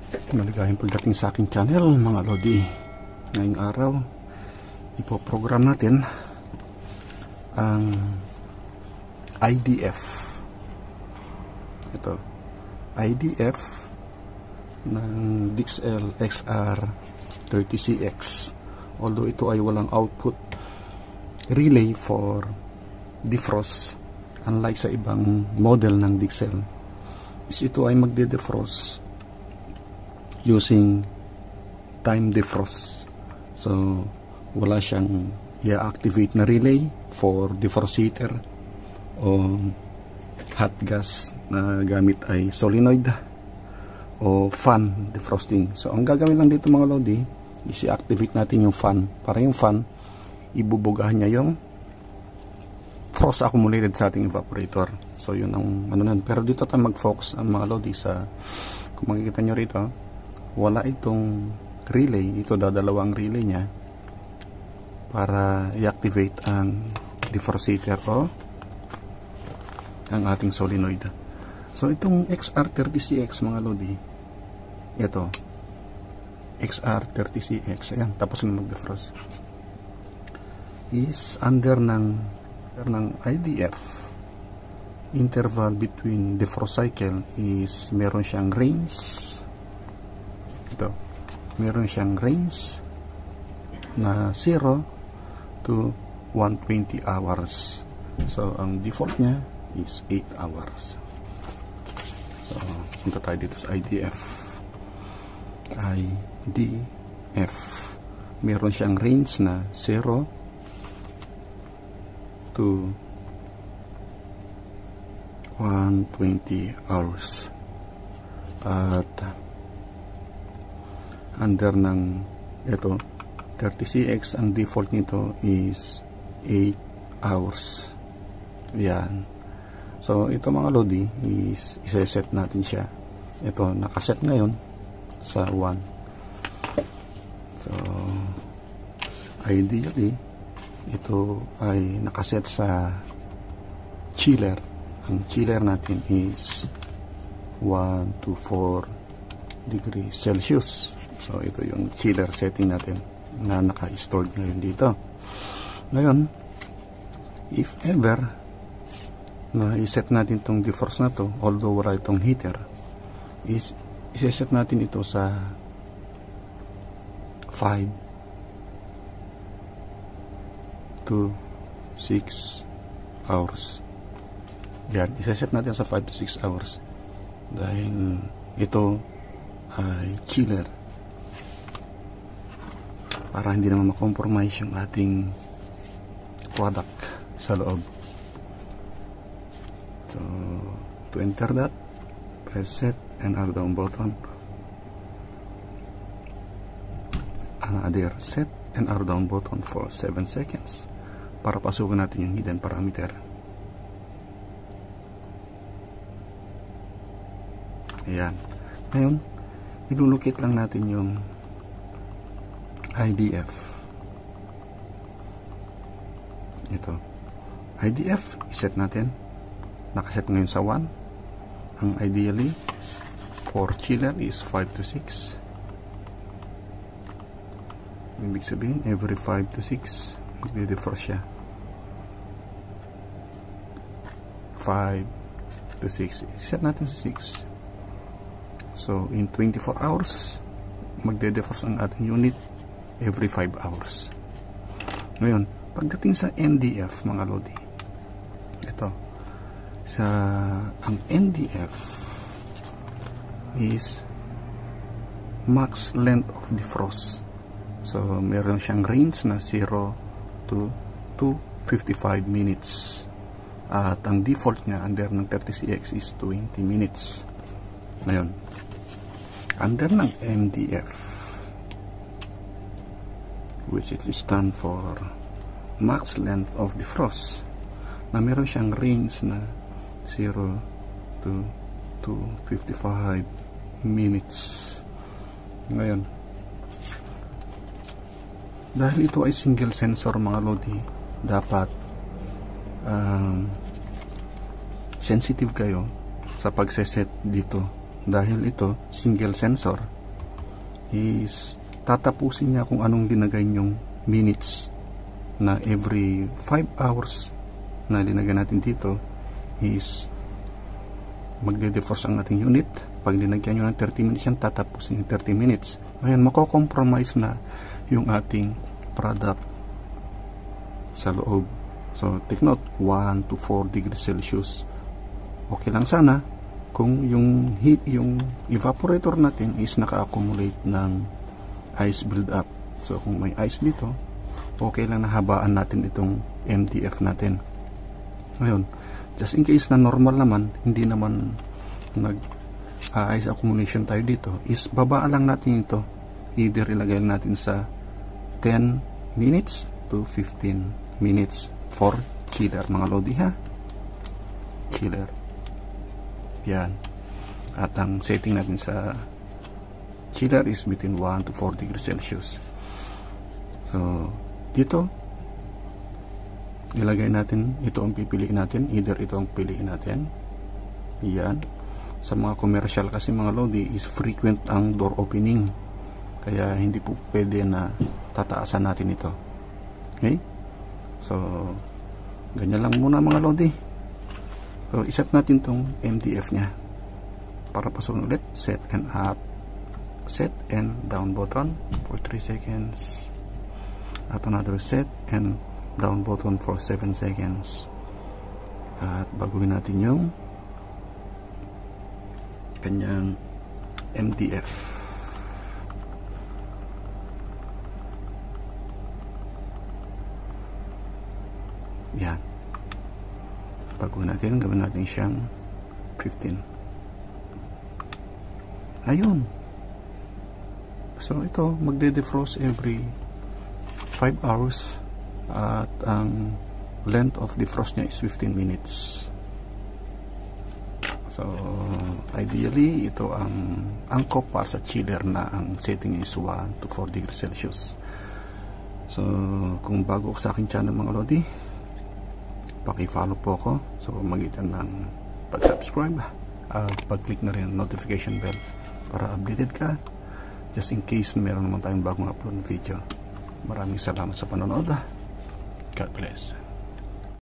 Maligayang pagdating sa aking channel mga lodi. Ngayong araw ipoprogram natin ang IDF. Ito IDF ng DXL XR30CX, although ito ay walang output relay for defrost unlike sa ibang model ng DXL. Ito ay magde-defrost using time defrost. So wala siyang i-activate na relay for defrost heater o hot gas na gamit ay solenoid o fan defrosting. So ang gagawin lang dito mga lodi is i-activate natin yung fan. Para yung fan ibubugahan niya yung frost accumulated sa ating evaporator. So yun ang ano nun. Pero dito tayo mag-focus ang mga lodi sa, kung makikita nyo rito, wala itong relay. Ito dadalawang relay niya para i-activate ang defrost heater o ang ating solenoid. So itong XR30CX mga lodi, ito XR30CX, ayan, tapos na mag-defrost, is under ng IDF. Interval between defrost cycle is meron siyang range. Ito, meron siyang range na 0 to 120 hours. So ang default niya is 8 hours. So punta tayo dito sa IDF. Meron siyang range na 0 to 120 hours. At under ng ito 30CX, ang default nito is 8 hours. Yan. So ito mga lodi is iseset natin siya. Ito nakaset ngayon sa 1. So ideally ito ay nakaset sa chiller. Ang chiller natin is 1 to 4 degrees Celsius. So ito yung chiller setting natin na naka-stored ngayon dito. Ngayon, if ever na iset natin itong defrost na to, although wala itong heater, is iseset natin ito sa 5 to 6 hours. Yan, iseset natin sa 5 to 6 hours dahil ito ay chiller, para hindi naman makompromise yung ating product sa loob. So to enter that, press set and arrow down button, another set and arrow down button for 7 seconds para pasukin natin yung hidden parameter. Ayan. Ngayon ilulukit lang natin yung IDF. Ito IDF, iset natin. Nakaset ngayon sa 1. Ang ideally for chiller is 5 to 6. Ibig sabihin every 5 to 6 magde-defrost siya. 5 to 6, iset natin sa 6. So in 24 hours magde-defrost ang ating unit every 5 hours. Ngayon, pagdating sa NDF mga lodi, ito sa ang NDF is max length of defrost. So meron siyang range na 0 to 255 minutes. At ang default niya under ng 30CX is 20 minutes. Ngayon, under ng MDF, which is stand for max length of defrost, na meron siyang range na 0 to 255 minutes. Ngayon, dahil ito ay single sensor mga lodi, dapat sensitive kayo sa pagseset dito dahil ito single sensor is tatapusin niya kung anong linagay nyong minutes na every 5 hours na linagay natin dito is magde-defrost ang ating unit. Pag linagyan nyo ng 30 minutes yan, tatapusin yung 30 minutes. Ngayon, mako-compromise na yung ating product sa loob. So, take note, 1 to 4 degrees Celsius. Okay lang sana kung yung heat, yung evaporator natin is naka-accumulate ng ice build-up. So, kung may ice dito, okay lang na habaan natin itong MDF natin. Ngayon, just in case na normal naman, hindi naman ice accumulation tayo dito, is babaan lang natin ito. Either ilagay natin sa 10 minutes to 15 minutes for chiller, mga lodi, ha? Chiller. Yan. At ang setting natin sa chiller is between 1 to 4 degrees Celsius. So, dito ilagay natin, ito ang pipiliin natin, either ito ang piliin natin. Yan. Sa mga commercial kasi, mga lodi, is frequent ang door opening, kaya hindi po pwede na tataasan natin ito. Okay? So, ganyan lang muna, mga lodi. So, iset natin tong MDF nya para pasunod ulit. Set and up, set and down button for 3 seconds, at another set and down button for 7 seconds. At baguhin natin yung kanyang MDF. Yan. Baguhin natin, gawin natin siyang 15. Ayun. So ito, magde-defrost every 5 hours. At ang length of defrost niya is 15 minutes. So, ideally, ito ang angkop para sa chiller na ang setting is 1 to 4 degrees Celsius. So, kung bago ka sa aking channel, mga lodi, paki-follow po ako sa pamamagitan ng pag-subscribe at pag-click na rin ang notification bell para updated ka just in case na meron naman tayong bagong upload na video. Maraming salamat sa panonood. God bless.